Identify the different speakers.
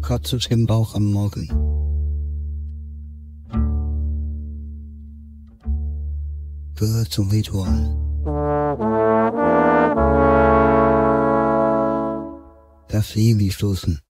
Speaker 1: Kratzelt im Bauch am Morgen. Gehört zum Ritual. Darf sie irgendwie stoßen.